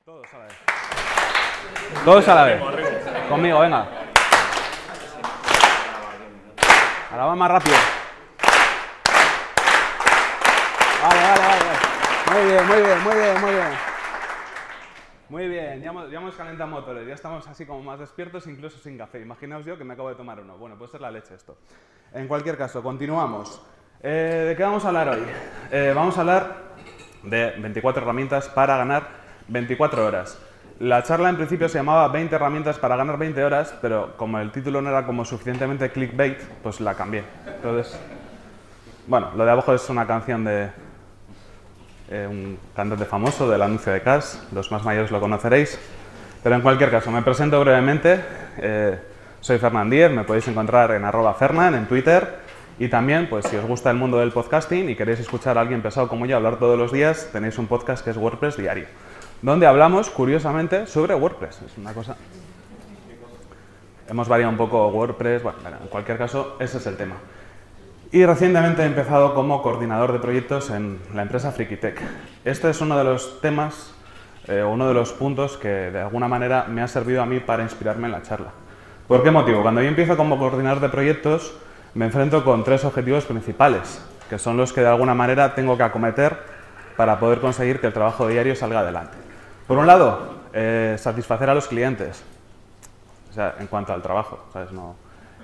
Todos a la vez. Todos a la vez. Conmigo, venga. Ahora va más rápido. Vale. Muy bien. Muy bien, ya hemos calentado motores, ya estamos así como más despiertos, incluso sin café. Imaginaos yo que me acabo de tomar uno. Bueno, puede ser la leche esto. En cualquier caso, continuamos. ¿De qué vamos a hablar hoy? Vamos a hablar de 24 herramientas para ganar 24 horas. La charla en principio se llamaba 20 herramientas para ganar 20 horas, pero como el título no era como suficientemente clickbait, pues la cambié. Entonces, bueno, lo de abajo es una canción de un cantante famoso del anuncio de Cars, los más mayores lo conoceréis, pero en cualquier caso, me presento brevemente. Soy Fernán Díez, me podéis encontrar en @Fernan en Twitter, y también, pues si os gusta el mundo del podcasting y queréis escuchar a alguien pesado como yo hablar todos los días, tenéis un podcast que es WordPress Diario, donde hablamos, curiosamente, sobre WordPress. Es una cosa... Hemos variado un poco WordPress, bueno, en cualquier caso, ese es el tema. Y recientemente he empezado como coordinador de proyectos en la empresa Frikitech. Este es uno de los temas, uno de los puntos que de alguna manera me ha servido a mí para inspirarme en la charla. ¿Por qué motivo? Cuando yo empiezo como coordinador de proyectos, me enfrento con 3 objetivos principales, que son los que de alguna manera tengo que acometer para poder conseguir que el trabajo diario salga adelante. Por un lado, satisfacer a los clientes, o sea, en cuanto al trabajo, ¿sabes? No,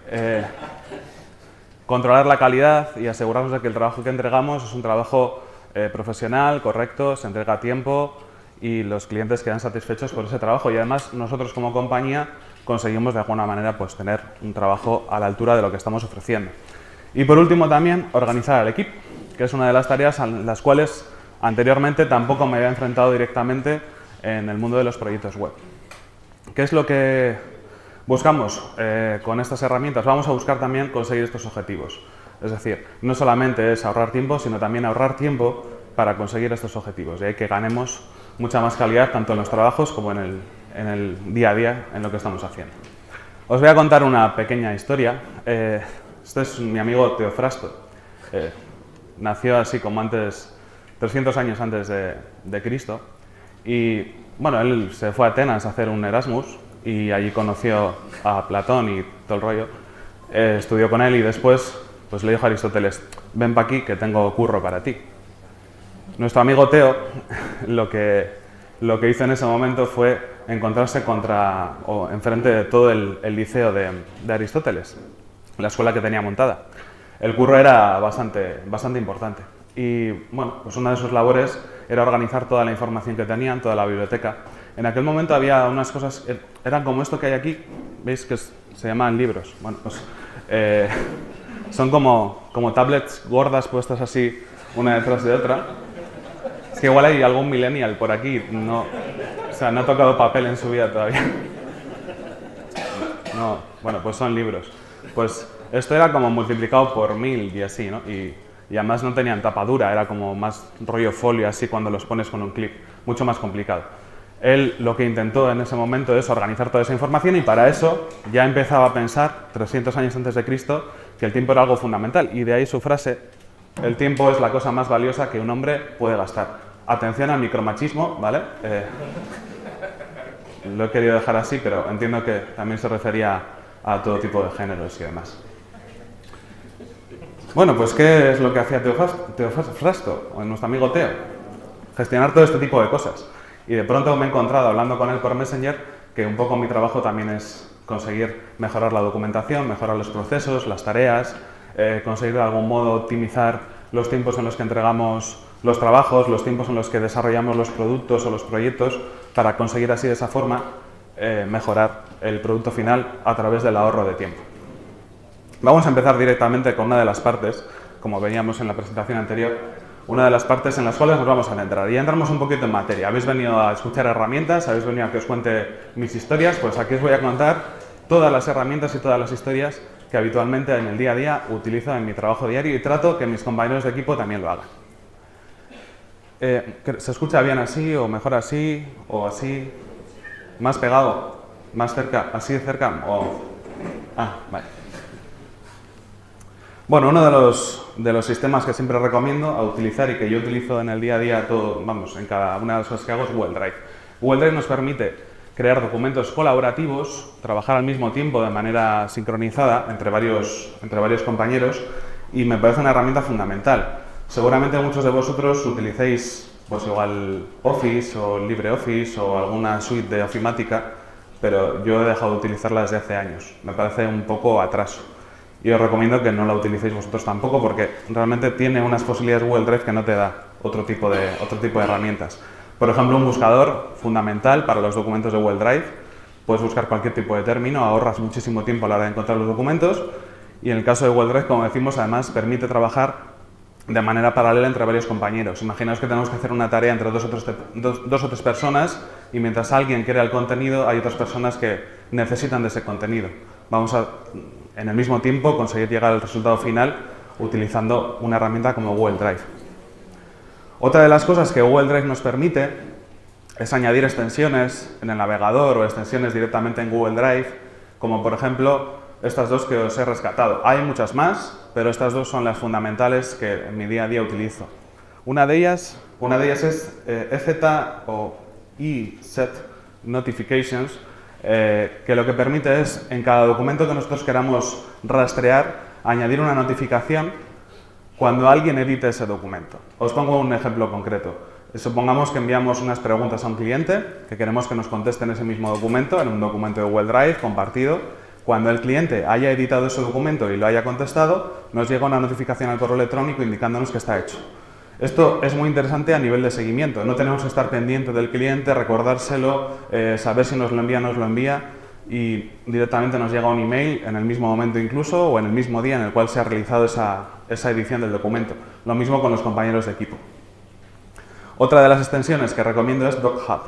controlar la calidad y asegurarnos de que el trabajo que entregamos es un trabajo profesional, correcto, se entrega a tiempo y los clientes quedan satisfechos por ese trabajo. Y además nosotros como compañía conseguimos de alguna manera pues, tener un trabajo a la altura de lo que estamos ofreciendo. Y por último también organizar al equipo, que es una de las tareas a las cuales anteriormente tampoco me había enfrentado directamente en el mundo de los proyectos web. ¿Qué es lo que buscamos con estas herramientas? Vamos a buscar también conseguir estos objetivos. Es decir, no solamente es ahorrar tiempo, sino también ahorrar tiempo para conseguir estos objetivos. Y hay que ganemos mucha más calidad tanto en los trabajos como en el día a día en lo que estamos haciendo. Os voy a contar una pequeña historia. Este es mi amigo Teofrasto. Nació así como antes, 300 años antes de Cristo. Y bueno, él se fue a Atenas a hacer un Erasmus y allí conoció a Platón y todo el rollo. Estudió con él y después pues, le dijo a Aristóteles: ven para aquí que tengo curro para ti. Nuestro amigo Teo lo que hizo en ese momento fue encontrarse enfrente de todo el liceo de Aristóteles, la escuela que tenía montada. El curro era bastante importante y bueno, pues una de sus labores era organizar toda la información que tenían, toda la biblioteca. En aquel momento había unas cosas, eran como esto que hay aquí, veis que se llaman libros. Bueno, pues son como tablets gordas puestas así una detrás de otra. Es que igual hay algún millennial por aquí, no ha tocado papel en su vida todavía. No, bueno, pues son libros. Pues esto era como multiplicado por 1000 y así, ¿no? Y además no tenían tapa dura, era como más rollo folio así cuando los pones con un clip, mucho más complicado. Él lo que intentó en ese momento es organizar toda esa información y para eso ya empezaba a pensar, 300 años antes de Cristo, que el tiempo era algo fundamental. Y de ahí su frase: el tiempo es la cosa más valiosa que un hombre puede gastar. Atención al micromachismo, ¿vale? Lo he querido dejar así, pero entiendo que también se refería a todo tipo de géneros y demás. Bueno, pues ¿qué es lo que hacía Teofrasto, o nuestro amigo Teo? Gestionar todo este tipo de cosas. Y de pronto me he encontrado hablando con él por Messenger que un poco mi trabajo también es conseguir mejorar la documentación, mejorar los procesos, las tareas, conseguir de algún modo optimizar los tiempos en los que entregamos los trabajos, los tiempos en los que desarrollamos los productos o los proyectos, para conseguir así de esa forma mejorar el producto final a través del ahorro de tiempo. Vamos a empezar directamente con una de las partes, como veíamos en la presentación anterior, una de las partes en las cuales nos vamos a adentrar. Y entramos un poquito en materia. Habéis venido a escuchar herramientas, habéis venido a que os cuente mis historias, pues aquí os voy a contar todas las herramientas y todas las historias que habitualmente en el día a día utilizo en mi trabajo diario y trato que mis compañeros de equipo también lo hagan. ¿Se escucha bien así o mejor así o así? ¿Más pegado? ¿Más cerca? ¿Así de cerca? O... Ah, vale. Bueno, uno de los sistemas que siempre recomiendo a utilizar y que yo utilizo en el día a día, en cada una de las cosas que hago, es Google Drive. Google Drive nos permite crear documentos colaborativos, trabajar al mismo tiempo de manera sincronizada entre varios compañeros, y me parece una herramienta fundamental. Seguramente muchos de vosotros utilicéis pues igual Office o LibreOffice o alguna suite de ofimática, pero yo he dejado de utilizarla desde hace años. Me parece un poco atraso. Y os recomiendo que no la utilicéis vosotros tampoco, porque realmente tiene unas posibilidades Google Drive que no te da otro tipo de herramientas. Por ejemplo, un buscador fundamental para los documentos de Google Drive. Puedes buscar cualquier tipo de término, ahorras muchísimo tiempo a la hora de encontrar los documentos. Y en el caso de Google Drive, como decimos, además permite trabajar de manera paralela entre varios compañeros. Imaginaos que tenemos que hacer una tarea entre dos o tres personas, y mientras alguien crea el contenido, hay otras personas que necesitan de ese contenido. Vamos a, en el mismo tiempo, conseguir llegar al resultado final utilizando una herramienta como Google Drive. Otra de las cosas que Google Drive nos permite es añadir extensiones en el navegador o extensiones directamente en Google Drive, como por ejemplo estas dos que os he rescatado. Hay muchas más, pero estas dos son las fundamentales que en mi día a día utilizo. Una de ellas es EZ o ESET Notifications, que lo que permite es, en cada documento que nosotros queramos rastrear, añadir una notificación cuando alguien edite ese documento. Os pongo un ejemplo concreto. Supongamos que enviamos unas preguntas a un cliente que queremos que nos conteste en ese mismo documento, en un documento de Google Drive compartido. Cuando el cliente haya editado ese documento y lo haya contestado, nos llega una notificación al correo electrónico indicándonos que está hecho. Esto es muy interesante a nivel de seguimiento. No tenemos que estar pendiente del cliente, recordárselo, saber si nos lo envía o no nos lo envía, y directamente nos llega un email en el mismo momento incluso, o en el mismo día en el cual se ha realizado esa edición del documento. Lo mismo con los compañeros de equipo. Otra de las extensiones que recomiendo es DocHub.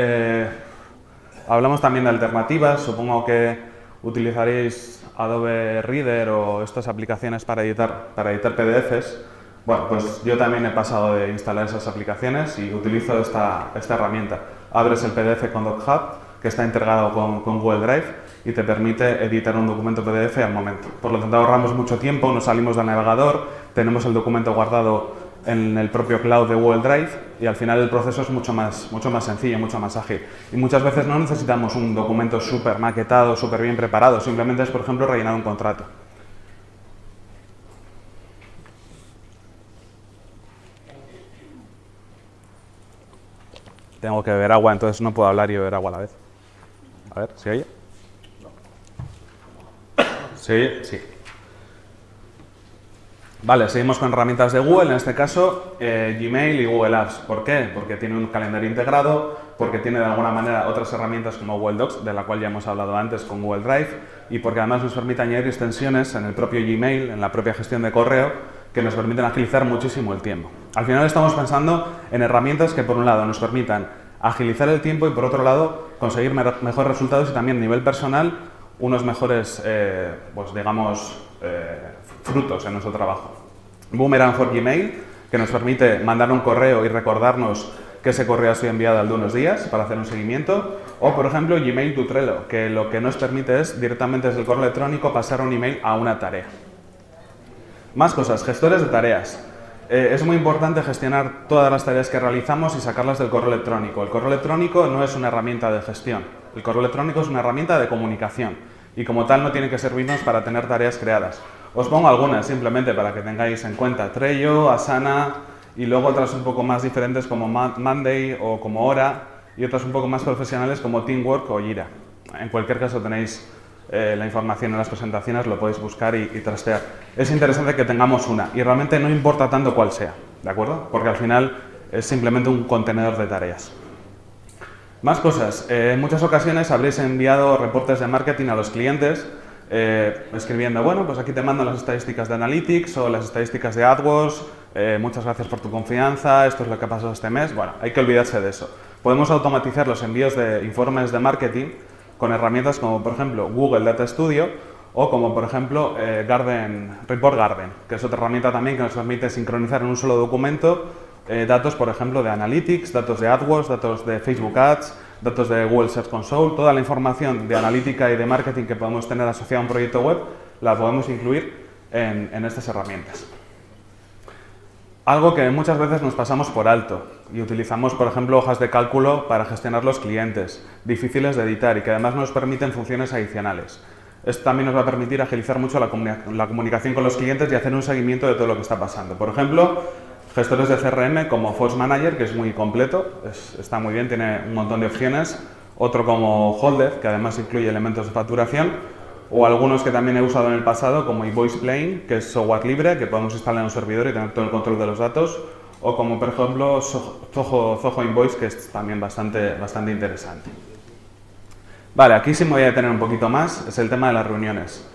Hablamos también de alternativas. Supongo que utilizaréis Adobe Reader o estas aplicaciones para editar PDFs. Bueno, pues yo también he pasado de instalar esas aplicaciones y utilizo esta herramienta. Abres el PDF con DocHub, que está integrado con Google Drive, y te permite editar un documento PDF al momento. Por lo tanto, ahorramos mucho tiempo, nos salimos del navegador, tenemos el documento guardado en el propio cloud de Google Drive, y al final el proceso es mucho más sencillo, mucho más ágil. Y muchas veces no necesitamos un documento súper maquetado, súper bien preparado, simplemente es, por ejemplo, rellenar un contrato. Tengo que beber agua, entonces no puedo hablar y beber agua a la vez. A ver, ¿se oye? ¿Se oye? Sí. Vale, seguimos con herramientas de Google, en este caso Gmail y Google Apps. ¿Por qué? Porque tiene un calendario integrado, porque tiene de alguna manera otras herramientas como Google Docs, de la cual ya hemos hablado antes con Google Drive, y porque además nos permite añadir extensiones en el propio Gmail, en la propia gestión de correo, que nos permiten agilizar muchísimo el tiempo. Al final estamos pensando en herramientas que, por un lado, nos permitan agilizar el tiempo y, por otro lado, conseguir mejores resultados y también a nivel personal unos mejores, pues digamos, frutos en nuestro trabajo. Boomerang for Gmail, que nos permite mandar un correo y recordarnos que ese correo ha sido enviado al de unos días para hacer un seguimiento. O, por ejemplo, Gmail to Trello, que lo que nos permite es directamente desde el correo electrónico pasar un email a una tarea. Más cosas, gestores de tareas. Es muy importante gestionar todas las tareas que realizamos y sacarlas del correo electrónico. El correo electrónico no es una herramienta de gestión. El correo electrónico es una herramienta de comunicación y, como tal, no tiene que servirnos para tener tareas creadas. Os pongo algunas simplemente para que tengáis en cuenta: Trello, Asana, y luego otras un poco más diferentes como Monday o como Hora, y otras un poco más profesionales como Teamwork o Jira. En cualquier caso tenéis la información en las presentaciones, lo podéis buscar y trastear. Es interesante que tengamos una, y realmente no importa tanto cuál sea, ¿de acuerdo? Porque al final es simplemente un contenedor de tareas. Más cosas. En muchas ocasiones habréis enviado reportes de marketing a los clientes escribiendo: bueno, pues aquí te mando las estadísticas de Analytics o las estadísticas de AdWords, muchas gracias por tu confianza, esto es lo que ha pasado este mes. Bueno, hay que olvidarse de eso. Podemos automatizar los envíos de informes de marketing con herramientas como, por ejemplo, Google Data Studio, o como, por ejemplo, Report Garden, que es otra herramienta también que nos permite sincronizar en un solo documento datos, por ejemplo, de Analytics, datos de AdWords, datos de Facebook Ads, datos de Google Search Console. Toda la información de analítica y de marketing que podemos tener asociada a un proyecto web la podemos incluir en estas herramientas. Algo que muchas veces nos pasamos por alto. y utilizamos, por ejemplo, hojas de cálculo para gestionar los clientes, difíciles de editar y que además nos permiten funciones adicionales. Esto también nos va a permitir agilizar mucho la comunicación con los clientes y hacer un seguimiento de todo lo que está pasando. Por ejemplo, gestores de CRM como Force Manager, que es muy completo, está muy bien, tiene un montón de opciones. Otro como Holder, que además incluye elementos de facturación. O algunos que también he usado en el pasado, como Invoice Plane, que es software libre, que podemos instalar en un servidor y tener todo el control de los datos. O como, por ejemplo, Zoho Invoice, que es también bastante interesante. Vale, aquí sí me voy a detener un poquito más, es el tema de las reuniones.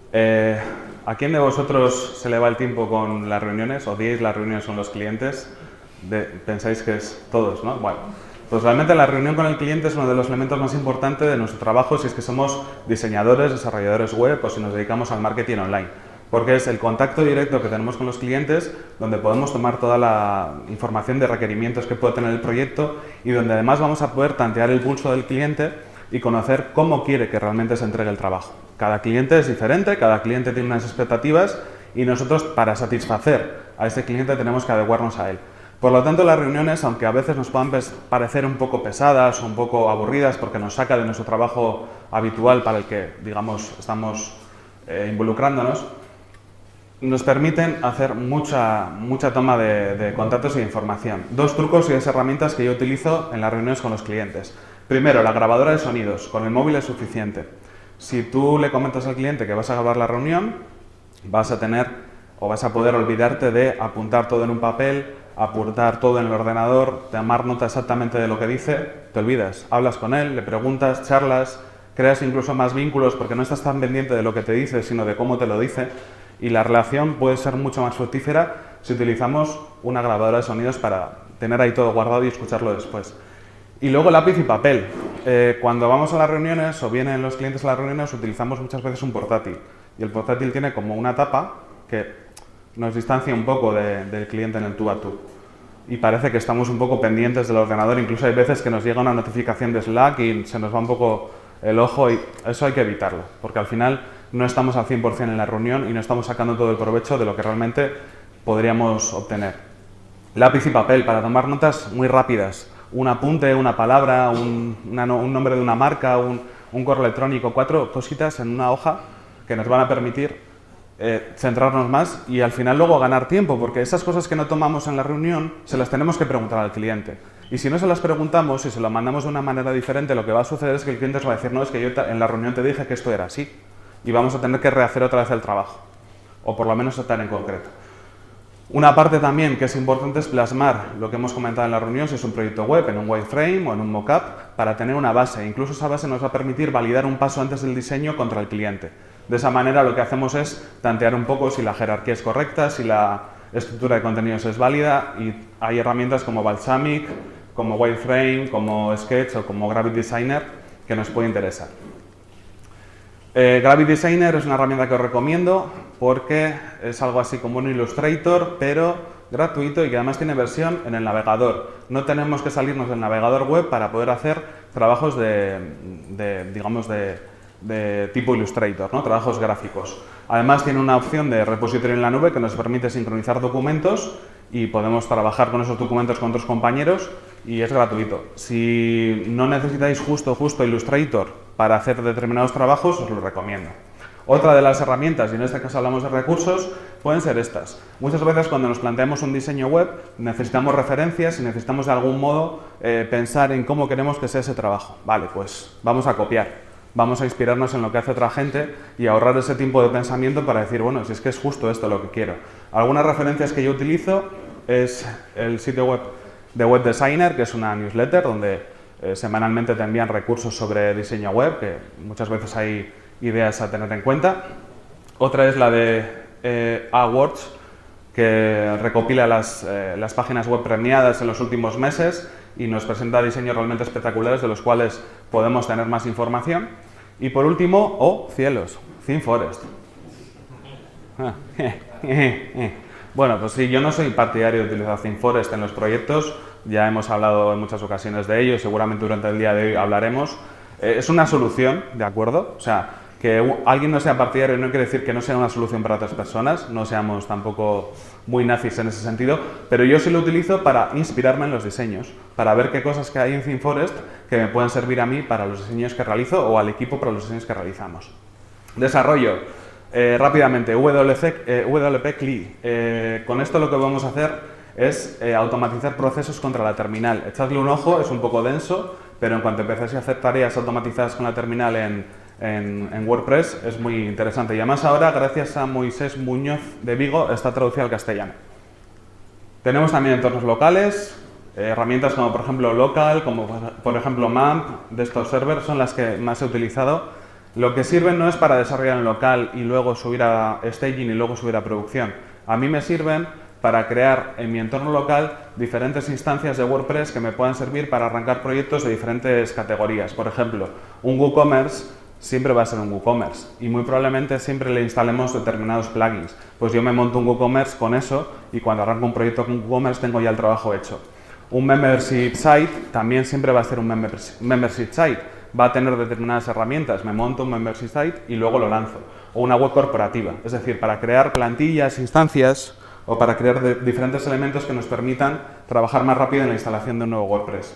¿A quién de vosotros se le va el tiempo con las reuniones? ¿Odiáis las reuniones con los clientes? Pensáis que es todos, ¿no? Bueno, pues realmente la reunión con el cliente es uno de los elementos más importantes de nuestro trabajo si es que somos diseñadores, desarrolladores web o si nos dedicamos al marketing online. Porque es el contacto directo que tenemos con los clientes donde podemos tomar toda la información de requerimientos que puede tener el proyecto y donde además vamos a poder tantear el pulso del cliente y conocer cómo quiere que realmente se entregue el trabajo. Cada cliente es diferente, cada cliente tiene unas expectativas y nosotros para satisfacer a ese cliente tenemos que adecuarnos a él. Por lo tanto, las reuniones, aunque a veces nos puedan parecer un poco pesadas o un poco aburridas porque nos saca de nuestro trabajo habitual para el que, digamos, estamos involucrándonos, nos permiten hacer mucha toma de contactos y de información. Dos trucos y dos herramientas que yo utilizo en las reuniones con los clientes. Primero, la grabadora de sonidos. Con el móvil es suficiente. Si tú le comentas al cliente que vas a grabar la reunión, vas a tener o vas a poder olvidarte de apuntar todo en un papel, apuntar todo en el ordenador, tomar nota exactamente de lo que dice, te olvidas. Hablas con él, le preguntas, charlas, creas incluso más vínculos porque no estás tan pendiente de lo que te dice, sino de cómo te lo dice. Y la relación puede ser mucho más fructífera si utilizamos una grabadora de sonidos para tener ahí todo guardado y escucharlo después. Y luego lápiz y papel. Cuando vamos a las reuniones o vienen los clientes a las reuniones utilizamos muchas veces un portátil. Y el portátil tiene como una tapa que nos distancia un poco del cliente en el tú a tú. Y parece que estamos un poco pendientes del ordenador. Incluso hay veces que nos llega una notificación de Slack y se nos va un poco el ojo y eso hay que evitarlo. Porque al final no estamos al 100% en la reunión y no estamos sacando todo el provecho de lo que realmente podríamos obtener. Lápiz y papel para tomar notas muy rápidas. Un apunte, una palabra, un nombre de una marca, un correo electrónico, 4 cositas en una hoja que nos van a permitir centrarnos más y al final luego ganar tiempo, porque esas cosas que no tomamos en la reunión se las tenemos que preguntar al cliente. Y si no se las preguntamos y se lo mandamos de una manera diferente, lo que va a suceder es que el cliente nos va a decir, no, es que yo en la reunión te dije que esto era así. Y vamos a tener que rehacer otra vez el trabajo, o por lo menos estar en concreto. Una parte también que es importante es plasmar lo que hemos comentado en la reunión, si es un proyecto web, en un wireframe o en un mockup, para tener una base. Incluso esa base nos va a permitir validar un paso antes del diseño contra el cliente. De esa manera lo que hacemos es tantear un poco si la jerarquía es correcta, si la estructura de contenidos es válida y hay herramientas como Balsamiq, como wireframe, como Sketch o como Gravity Designer que nos puede interesar. Gravity Designer es una herramienta que os recomiendo porque es algo así como un Illustrator, pero gratuito y que además tiene versión en el navegador. No tenemos que salirnos del navegador web para poder hacer trabajos digamos de tipo Illustrator, ¿no? Trabajos gráficos. Además tiene una opción de repositorio en la nube que nos permite sincronizar documentos y podemos trabajar con esos documentos con otros compañeros y es gratuito. Si no necesitáis justo Illustrator para hacer determinados trabajos, os lo recomiendo. Otra de las herramientas, y en este caso hablamos de recursos, pueden ser estas. Muchas veces cuando nos planteamos un diseño web necesitamos referencias y necesitamos de algún modo pensar en cómo queremos que sea ese trabajo. Vale, pues vamos a copiar. Vamos a inspirarnos en lo que hace otra gente y ahorrar ese tiempo de pensamiento para decir, bueno, si es que es justo esto lo que quiero. Algunas referencias que yo utilizo es el sitio web de Web Designer, que es una newsletter donde semanalmente te envían recursos sobre diseño web, que muchas veces hay ideas a tener en cuenta. Otra es la de Awards, que recopila las páginas web premiadas en los últimos meses y nos presenta diseños realmente espectaculares de los cuales podemos tener más información. Y por último, cielos, ThemeForest. Bueno, pues sí, yo no soy partidario de utilizar ThemeForest en los proyectos, ya hemos hablado en muchas ocasiones de ello y seguramente durante el día de hoy hablaremos. Es una solución, ¿de acuerdo? O sea, Que alguien no sea partidario no quiere decir que no sea una solución para otras personas, no seamos tampoco muy nazis en ese sentido, pero yo sí lo utilizo para inspirarme en los diseños, para ver qué cosas que hay en ThemeForest que me pueden servir a mí para los diseños que realizo o al equipo para los diseños que realizamos. Desarrollo. Rápidamente, WP CLI. Con esto lo que vamos a hacer es automatizar procesos contra la terminal. Echadle un ojo, es un poco denso, pero en cuanto empecéis a hacer tareas automatizadas con la terminal en WordPress es muy interesante. Y además ahora, gracias a Moisés Muñoz de Vigo, está traducido al castellano. Tenemos también entornos locales, herramientas como por ejemplo Local, como por ejemplo MAMP, de estos servers son las que más he utilizado. Lo que sirven no es para desarrollar en local y luego subir a staging y luego subir a producción. A mí me sirven para crear en mi entorno local diferentes instancias de WordPress que me puedan servir para arrancar proyectos de diferentes categorías. Por ejemplo, un WooCommerce siempre va a ser un WooCommerce y muy probablemente siempre le instalemos determinados plugins. Pues yo me monto un WooCommerce con eso y cuando arranco un proyecto con WooCommerce tengo ya el trabajo hecho. Un membership site también siempre va a ser un membership site. Va a tener determinadas herramientas. Me monto un membership site y luego lo lanzo. O una web corporativa, es decir, para crear plantillas, instancias o para crear diferentes elementos que nos permitan trabajar más rápido en la instalación de un nuevo WordPress.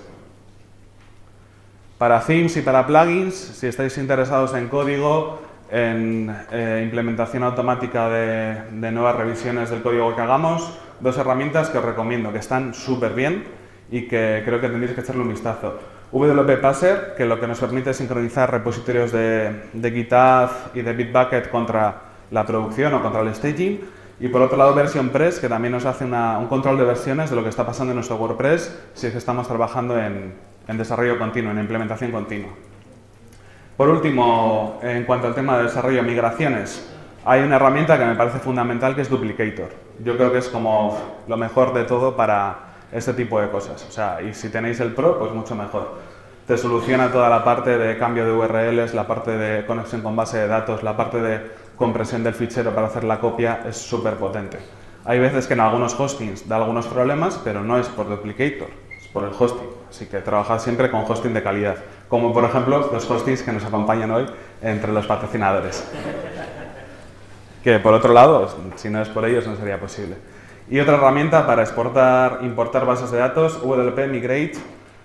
Para themes y para plugins, si estáis interesados en código, en implementación automática de nuevas revisiones del código que hagamos, dos herramientas que os recomiendo, que están súper bien y que creo que tendréis que echarle un vistazo. WP Passer, que lo que nos permite es sincronizar repositorios de GitHub y de Bitbucket contra la producción o contra el staging. Y por otro lado, VersionPress, que también nos hace un control de versiones de lo que está pasando en nuestro WordPress si es que estamos trabajando en desarrollo continuo, en implementación continua. Por último, en cuanto al tema de desarrollo de migraciones, hay una herramienta que me parece fundamental que es Duplicator. Yo creo que es como lo mejor de todo para este tipo de cosas. O sea, y si tenéis el Pro, pues mucho mejor. Te soluciona toda la parte de cambio de URLs, la parte de conexión con base de datos, la parte de compresión del fichero para hacer la copia, es súper potente. Hay veces que en algunos hostings da algunos problemas, pero no es por Duplicator, es por el hosting. Así que trabajad siempre con hosting de calidad, como por ejemplo los hostings que nos acompañan hoy entre los patrocinadores. Que por otro lado, si no es por ellos, no sería posible. Y otra herramienta para exportar, importar bases de datos, WP Migrate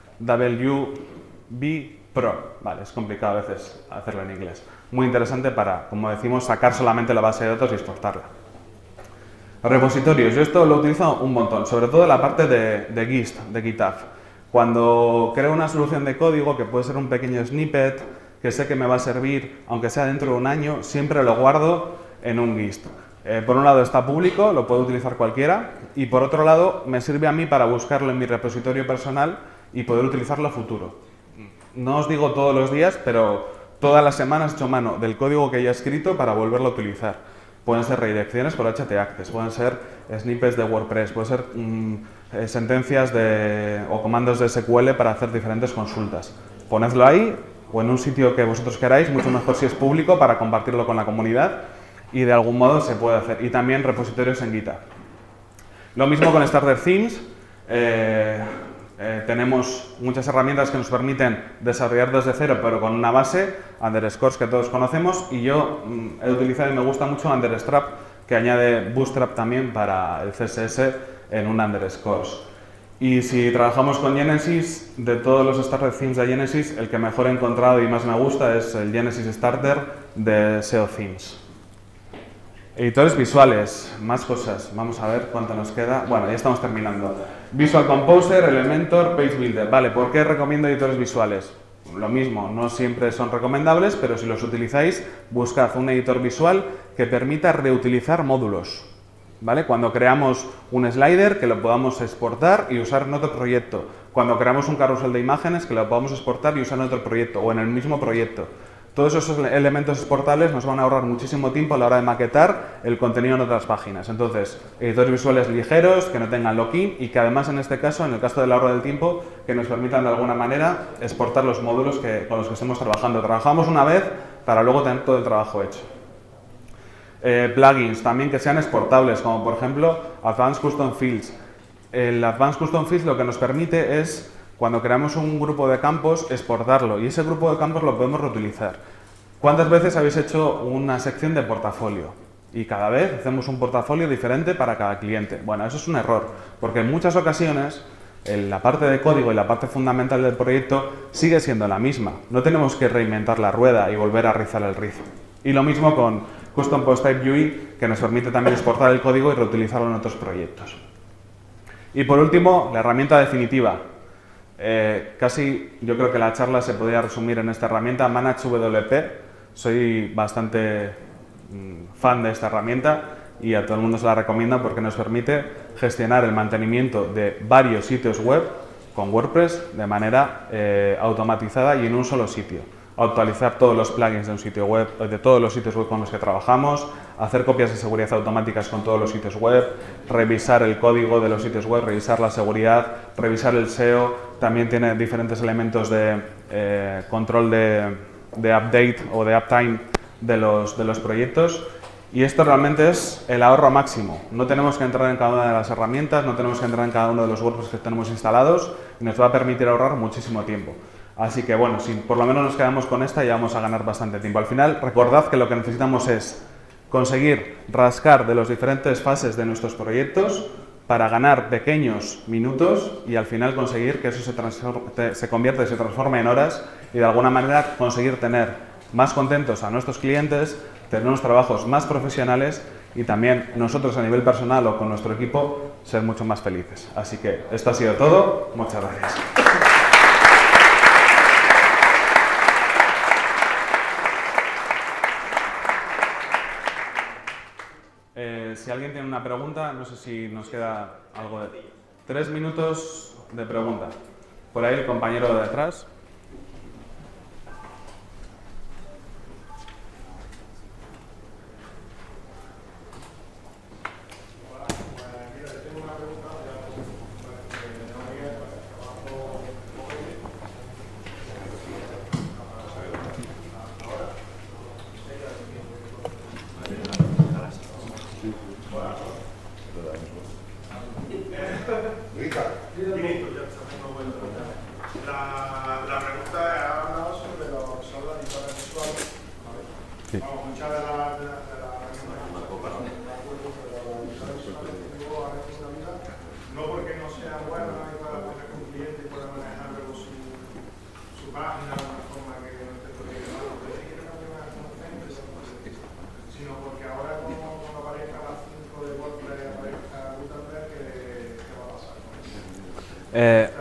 WB Pro. Vale, es complicado a veces hacerlo en inglés. Muy interesante para, como decimos, sacar solamente la base de datos y exportarla. Repositorios. Yo esto lo utilizo un montón, sobre todo la parte de GIST, de GitHub. Cuando creo una solución de código, que puede ser un pequeño snippet, que sé que me va a servir, aunque sea dentro de un año, siempre lo guardo en un GIST. Por un lado está público, lo puede utilizar cualquiera, y por otro lado me sirve a mí para buscarlo en mi repositorio personal y poder utilizarlo a futuro. No os digo todos los días, pero todas las semanas echo mano del código que haya escrito para volverlo a utilizar. Pueden ser redirecciones por htaccess, pueden ser snippets de WordPress, pueden ser sentencias o comandos de SQL para hacer diferentes consultas. Ponedlo ahí o en un sitio que vosotros queráis, mucho mejor si es público para compartirlo con la comunidad. Y de algún modo se puede hacer. Y también repositorios en GitHub. Lo mismo con Starter Themes. Tenemos muchas herramientas que nos permiten desarrollar desde cero, pero con una base, underscores que todos conocemos. Y yo he utilizado y me gusta mucho Understrap, que añade Bootstrap también para el CSS en un underscores. Y si trabajamos con Genesis, de todos los Starter Themes de Genesis, el que mejor he encontrado y más me gusta es el Genesis Starter de SEO Themes. Editores visuales, más cosas. Vamos a ver cuánto nos queda. Bueno, ya estamos terminando. Visual Composer, Elementor, Page Builder. Vale, ¿por qué recomiendo editores visuales? Lo mismo, no siempre son recomendables, pero si los utilizáis, buscad un editor visual que permita reutilizar módulos. ¿Vale? Cuando creamos un slider, que lo podamos exportar y usar en otro proyecto. Cuando creamos un carrusel de imágenes, que lo podamos exportar y usar en otro proyecto o en el mismo proyecto. Todos esos elementos exportables nos van a ahorrar muchísimo tiempo a la hora de maquetar el contenido en otras páginas. Entonces, editores visuales ligeros, que no tengan lock-in y que además en este caso, en el caso del ahorro del tiempo, que nos permitan de alguna manera exportar los módulos con los que estemos trabajando. Trabajamos una vez para luego tener todo el trabajo hecho. Plugins también que sean exportables, como por ejemplo Advanced Custom Fields. El Advanced Custom Fields lo que nos permite es, cuando creamos un grupo de campos, exportarlo y ese grupo de campos lo podemos reutilizar. ¿Cuántas veces habéis hecho una sección de portafolio? Y cada vez hacemos un portafolio diferente para cada cliente. Bueno, eso es un error, porque en muchas ocasiones la parte de código y la parte fundamental del proyecto sigue siendo la misma. No tenemos que reinventar la rueda y volver a rizar el rizo. Y lo mismo con Custom Post Type UI, que nos permite también exportar el código y reutilizarlo en otros proyectos. Y por último, la herramienta definitiva. Casi yo creo que la charla se podría resumir en esta herramienta, ManageWP. Soy bastante fan de esta herramienta y a todo el mundo se la recomiendo porque nos permite gestionar el mantenimiento de varios sitios web con WordPress de manera automatizada y en un solo sitio. Actualizar todos los plugins de un sitio web, de todos los sitios web con los que trabajamos, hacer copias de seguridad automáticas con todos los sitios web, revisar el código de los sitios web, revisar la seguridad, revisar el SEO. También tiene diferentes elementos de control de update o de uptime de los proyectos. Y esto realmente es el ahorro máximo. No tenemos que entrar en cada una de las herramientas, no tenemos que entrar en cada uno de los WordPress que tenemos instalados y nos va a permitir ahorrar muchísimo tiempo. Así que bueno, si por lo menos nos quedamos con esta ya vamos a ganar bastante tiempo. Al final, recordad que lo que necesitamos es conseguir rascar de las diferentes fases de nuestros proyectos para ganar pequeños minutos y al final conseguir que eso se convierta y se transforme en horas y de alguna manera conseguir tener más contentos a nuestros clientes, tener unos trabajos más profesionales y también nosotros a nivel personal o con nuestro equipo ser mucho más felices. Así que esto ha sido todo. Muchas gracias. Si alguien tiene una pregunta, no sé si nos queda algo de... 3 minutos de pregunta. Por ahí el compañero de detrás. La pregunta ha hablado sobre son las editores visuales. Sí. Vamos, muchas de las no porque no sean buenas y para poner con un cliente y pueda manejar luego su página de una forma que no esté sino porque ahora cuando aparezca las 5 de WordPress aparezca Gutenberg, ¿qué va a pasar con eso?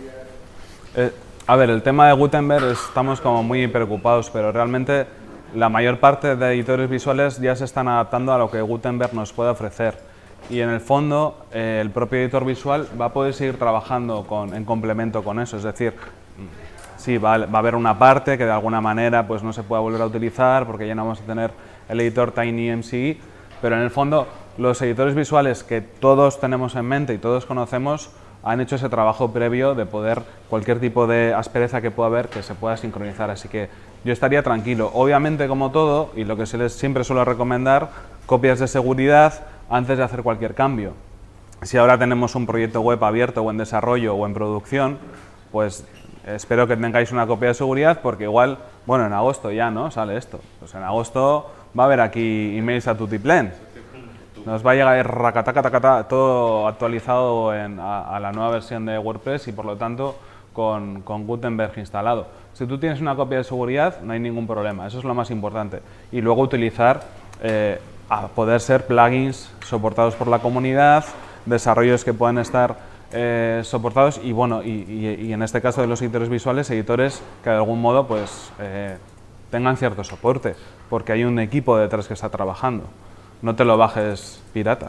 A ver, el tema de Gutenberg estamos como muy preocupados, pero realmente la mayor parte de editores visuales ya se están adaptando a lo que Gutenberg nos puede ofrecer. Y en el fondo, el propio editor visual va a poder seguir trabajando en complemento con eso. Es decir, sí, va a haber una parte que de alguna manera pues, no se pueda volver a utilizar porque ya no vamos a tener el editor TinyMCE, pero en el fondo los editores visuales que todos tenemos en mente y todos conocemos han hecho ese trabajo previo de poder, cualquier tipo de aspereza que pueda haber, que se pueda sincronizar. Así que yo estaría tranquilo. Obviamente, como todo, y lo que siempre suelo recomendar, copias de seguridad antes de hacer cualquier cambio. Si ahora tenemos un proyecto web abierto o en desarrollo o en producción, pues espero que tengáis una copia de seguridad porque igual, bueno, en agosto ya, ¿no? Sale esto. Pues en agosto va a haber aquí emails a tutiplén. Nos va a llegar racatacatacata, todo actualizado a la nueva versión de WordPress y por lo tanto con Gutenberg instalado. Si tú tienes una copia de seguridad no hay ningún problema, eso es lo más importante. Y luego utilizar, a poder ser plugins soportados por la comunidad, desarrollos que puedan estar soportados y bueno, y en este caso de los editores visuales, editores que de algún modo pues tengan cierto soporte, porque hay un equipo detrás que está trabajando. No te lo bajes pirata.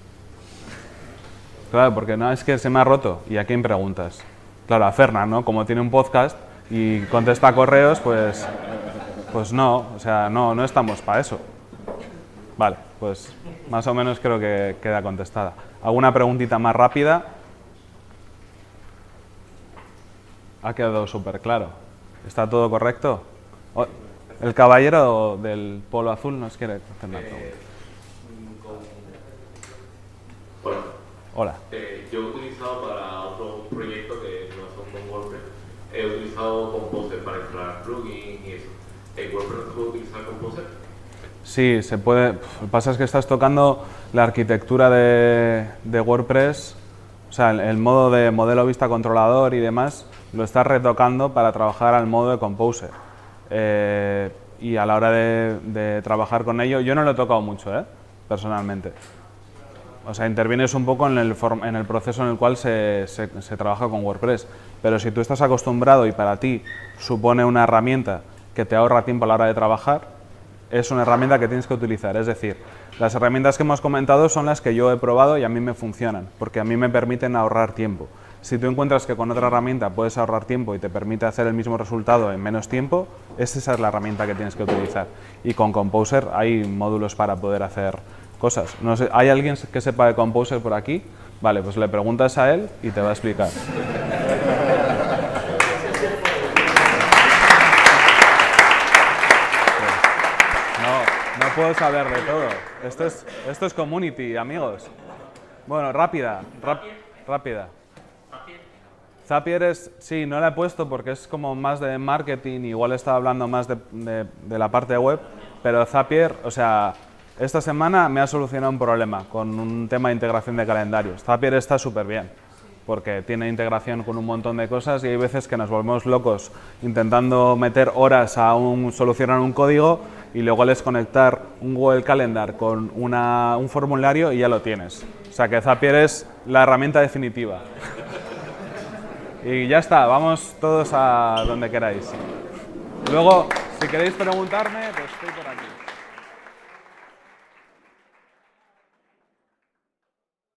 Claro, porque no, es que se me ha roto. ¿Y a quién preguntas? Claro, a Fernan, ¿no? Como tiene un podcast y contesta correos, pues no, o sea, no estamos para eso. Vale, pues más o menos creo que queda contestada. ¿Alguna preguntita más rápida? Ha quedado súper claro. ¿Está todo correcto? El caballero del polo azul nos quiere hacer una pregunta. Hola. Hola. Yo he utilizado para otro proyecto que no son con WordPress, he utilizado Composer para instalar plugins y eso. ¿En WordPress se puede utilizar Composer? Sí, se puede. Lo que pasa es que estás tocando la arquitectura de WordPress, o sea, el modo de modelo vista controlador y demás, lo estás retocando para trabajar al modo de Composer. Y a la hora de trabajar con ello, yo no lo he tocado mucho, personalmente. O sea, intervienes un poco en el proceso en el cual se trabaja con WordPress. Pero si tú estás acostumbrado y para ti supone una herramienta que te ahorra tiempo a la hora de trabajar, es una herramienta que tienes que utilizar. Es decir, las herramientas que hemos comentado son las que yo he probado y a mí me funcionan, porque a mí me permiten ahorrar tiempo. Si tú encuentras que con otra herramienta puedes ahorrar tiempo y te permite hacer el mismo resultado en menos tiempo, esa es la herramienta que tienes que utilizar. Y con Composer hay módulos para poder hacer cosas. No sé, ¿hay alguien que sepa de Composer por aquí? Vale, pues le preguntas a él y te va a explicar. No puedo saber de todo. Esto es community, amigos. Bueno, rápida. Zapier es, sí, no la he puesto porque es como más de marketing, igual estaba hablando más de la parte web, pero Zapier, o sea, esta semana me ha solucionado un problema con un tema de integración de calendarios. Zapier está súper bien, porque tiene integración con un montón de cosas y hay veces que nos volvemos locos intentando meter horas a solucionar un código y luego les conectar un Google Calendar con un formulario y ya lo tienes. O sea que Zapier es la herramienta definitiva. Y ya está, vamos todos a donde queráis. Luego, si queréis preguntarme, pues estoy por ahí.